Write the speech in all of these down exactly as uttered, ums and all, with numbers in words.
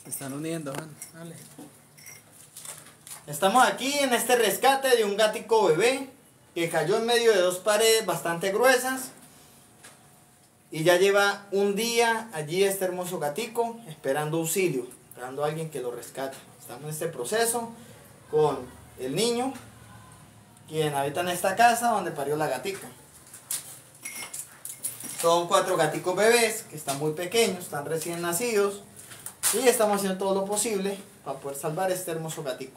Se están uniendo, Juan. Dale. Estamos aquí en este rescate de un gatico bebé que cayó en medio de dos paredes bastante gruesas y ya lleva un día allí este hermoso gatico esperando auxilio, esperando a alguien que lo rescate. Estamos en este proceso con el niño, quien habita en esta casa donde parió la gatica. Son cuatro gaticos bebés que están muy pequeños, están recién nacidos y estamos haciendo todo lo posible para poder salvar este hermoso gatico.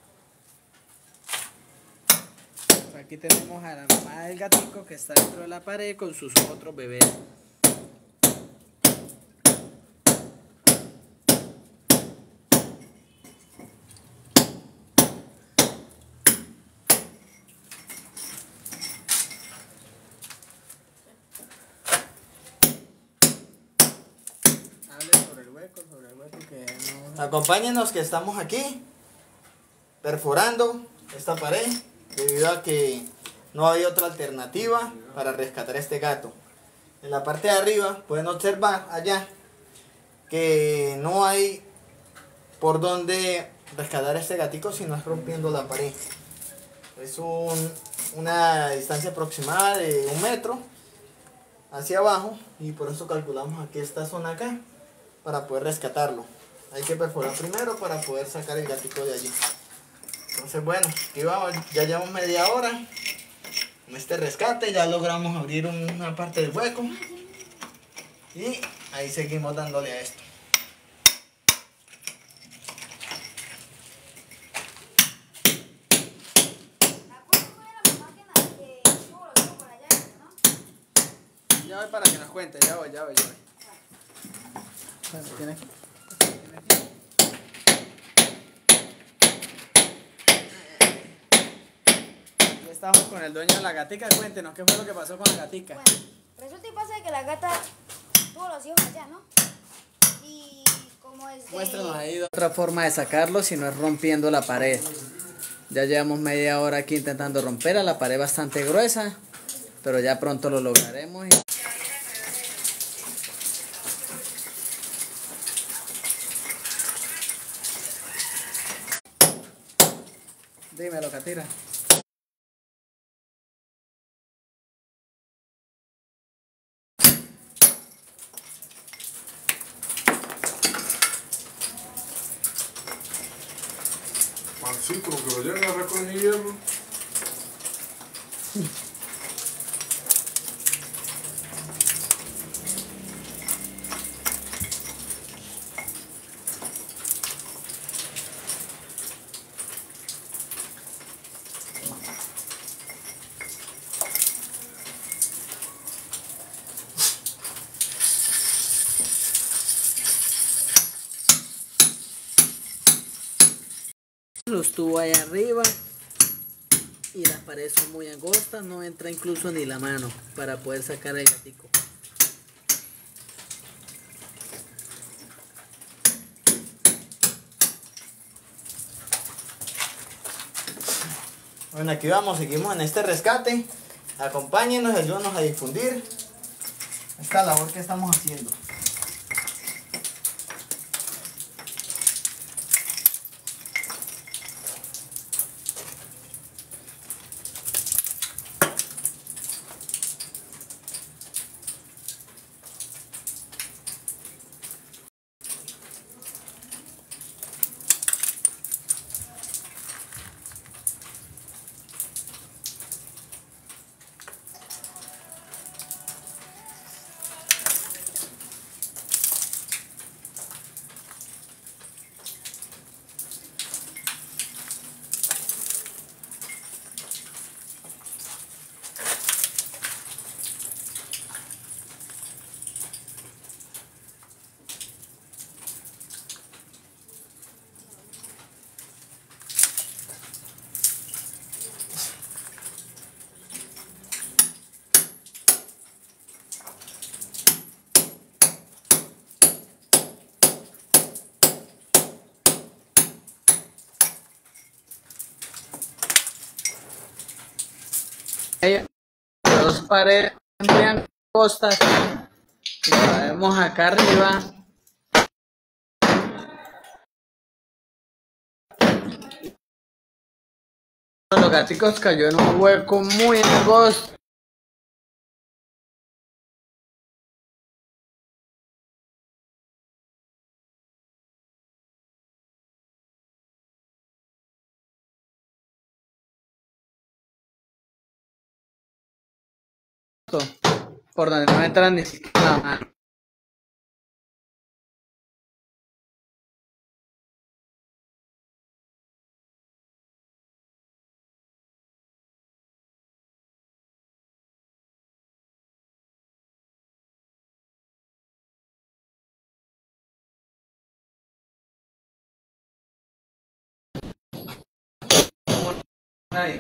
Aquí tenemos a la mamá del gatico que está dentro de la pared con sus otros bebés. Hable sobre el hueco, sobre el hueco que no... Acompáñenos que estamos aquí perforando esta pared debido a que no hay otra alternativa para rescatar a este gato. En la parte de arriba pueden observar allá que no hay por donde rescatar a este gatico si no es rompiendo la pared. Es un, una distancia aproximada de un metro hacia abajo y por eso calculamos aquí esta zona acá para poder rescatarlo. Hay que perforar primero para poder sacar el gatico de allí. Entonces bueno, aquí vamos, ya llevamos media hora en este rescate, ya logramos abrir una parte del hueco y ahí seguimos dándole a esto. Ya voy para que nos cuente, ya voy, ya voy, ya voy. Bueno, ¿tiene? Ya estamos con el dueño de la gatica, cuéntenos qué fue lo que pasó con la gatica. Bueno, resulta y pasa que la gata tuvo los hijos allá, ¿no? Y como es de... Muéstranos ahí otra forma de sacarlo si no es rompiendo la pared. Ya llevamos media hora aquí intentando romperla, la pared bastante gruesa, pero ya pronto lo lograremos. Y... dímelo, Catira. Mancito, lo que lo llegan a recoger hierro. Los tuvo ahí arriba y las paredes son muy angostas, no entra incluso ni la mano para poder sacar el gatico. Bueno, aquí vamos, seguimos en este rescate. Acompáñenos y ayúdanos a difundir esta labor que estamos haciendo. Dos paredes muy angostas y la vemos acá arriba de los gaticos cayó en un hueco muy angosto. Por donde no entra ni siquiera la mano. Nadie.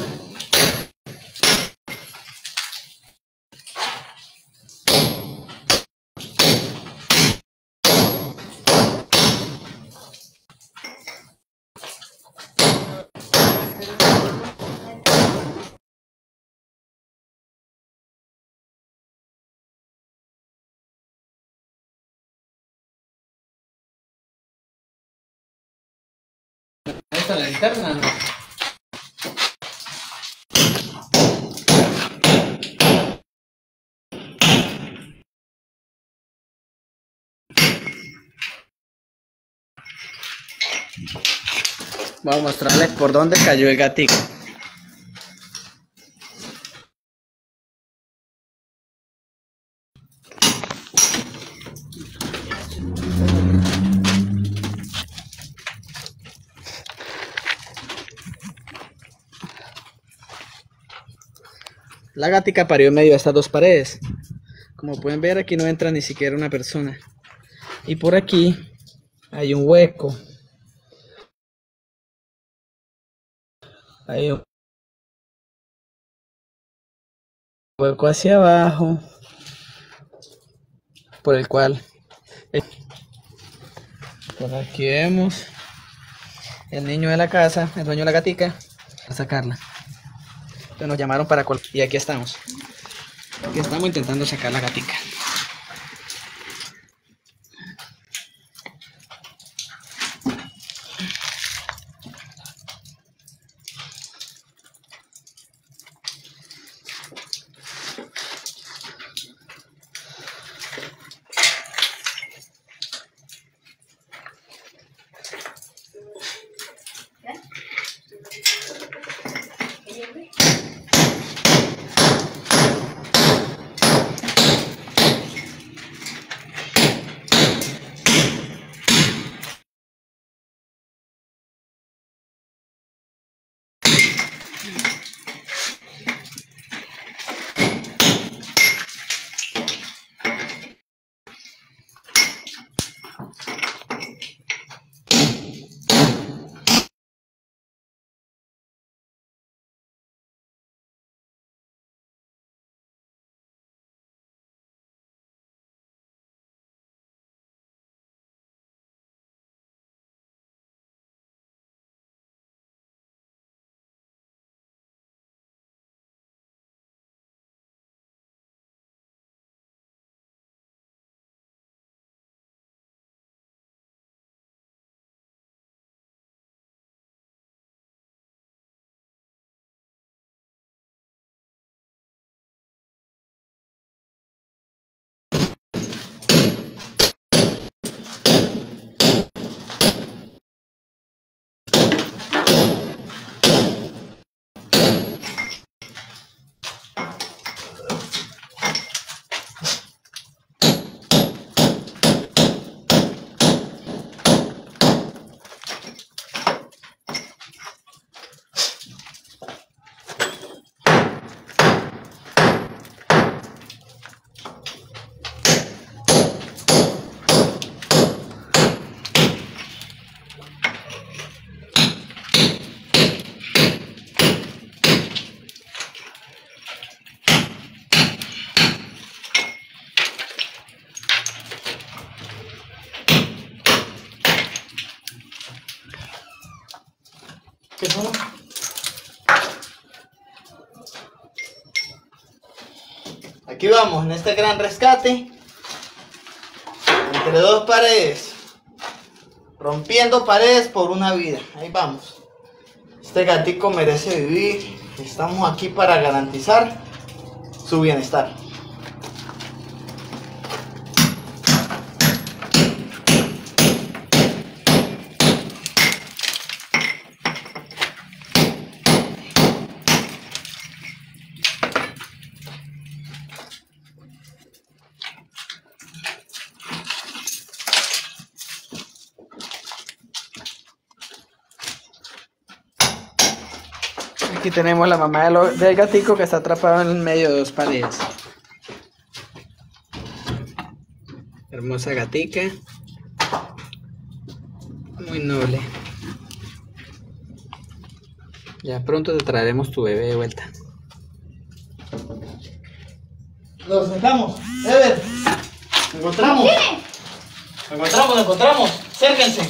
Esta linterna, ¿no? Voy a mostrarles por dónde cayó el gatito. La gatica parió en medio de estas dos paredes. Como pueden ver, aquí no entra ni siquiera una persona. Y por aquí hay un hueco. Hay un hueco hacia abajo, por el cual por aquí vemos el niño de la casa, el dueño de la gatica, a sacarla. Entonces nos llamaron para col y aquí estamos. Aquí estamos intentando sacar la gatica. ¿Qué son? Aquí vamos, en este gran rescate, entre dos paredes, rompiendo paredes por una vida. Ahí vamos. Este gatico merece vivir. Estamos aquí para garantizar su bienestar. Aquí tenemos la mamá de lo- del gatico que está atrapado en medio de dos paredes. Hermosa gatica. Muy noble. Ya pronto te traeremos tu bebé de vuelta. Lo sacamos. Ever. Encontramos. Encontramos, encontramos. Acérquense.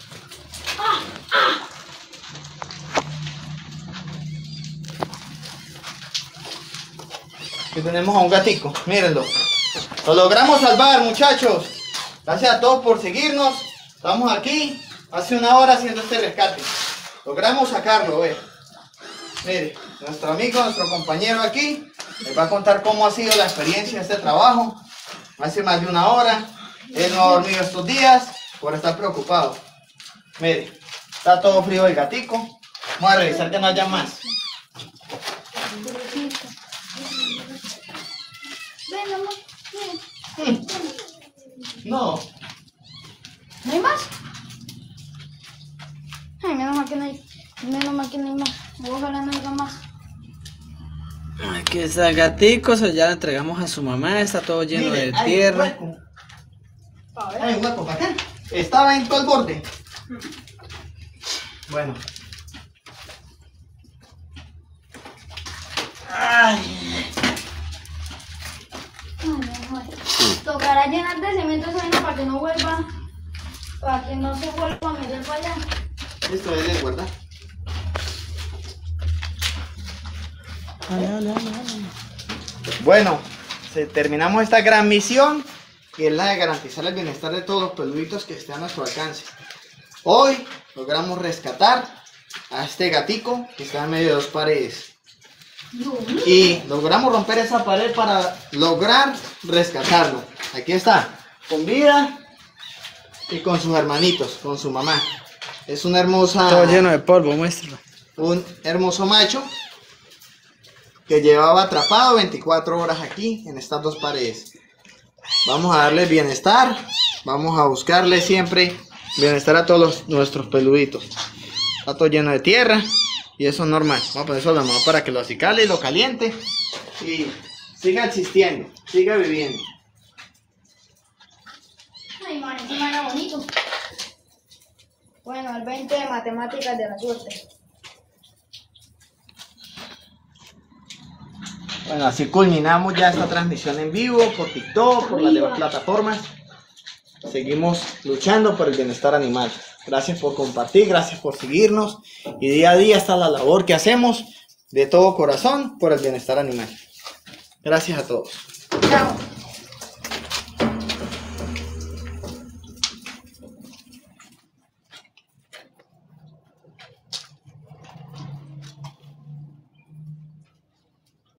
Aquí tenemos a un gatico, mírenlo. Lo logramos salvar, muchachos. Gracias a todos por seguirnos. Estamos aquí hace una hora haciendo este rescate. Logramos sacarlo, ve. Mire, nuestro amigo, nuestro compañero aquí les va a contar cómo ha sido la experiencia de este trabajo. Hace más de una hora. Él no ha dormido estos días por estar preocupado. Mire, está todo frío el gatico. Vamos a revisar que no haya más. Ven, amor, ven. No. ¿No hay más? Ay, menos mal que no hay, menos mal que no hay más. Ojalá no haya más. Aquí está el gatico, se ya lo entregamos a su mamá, está todo lleno Mire, de hay tierra. un hueco. Hay un hueco para acá. Estaba en todo el borde. Bueno. Ay. Ay, mejor. Tocará llenar de cemento esa vaina para que no vuelva, para que no se vuelva a meter para allá. Listo, dale, guarda. Bueno, se- terminamos esta gran misión, que es la de garantizar el bienestar de todos los peluditos que estén a nuestro alcance. Hoy logramos rescatar a este gatico que está en medio de dos paredes. Y logramos romper esa pared para lograr rescatarlo. Aquí está, con vida y con sus hermanitos, con su mamá. Es una hermosa... Todo lleno de polvo, muéstralo. un hermoso macho que llevaba atrapado veinticuatro horas aquí en estas dos paredes. Vamos a darle bienestar, vamos a buscarle siempre bienestar a todos los- nuestros peluditos. Está todo lleno de tierra y eso es normal. Vamos a poner eso a la mano para que lo acicale y lo caliente y siga existiendo, siga viviendo. Ay, man, encima era bonito. Bueno, el veinte de matemáticas de la suerte. Bueno, así culminamos ya esta transmisión en vivo por TikTok, por las demás plataformas. Seguimos luchando por el bienestar animal. Gracias por compartir, gracias por seguirnos. Y día a día está la labor que hacemos de todo corazón por el bienestar animal. Gracias a todos. Chao.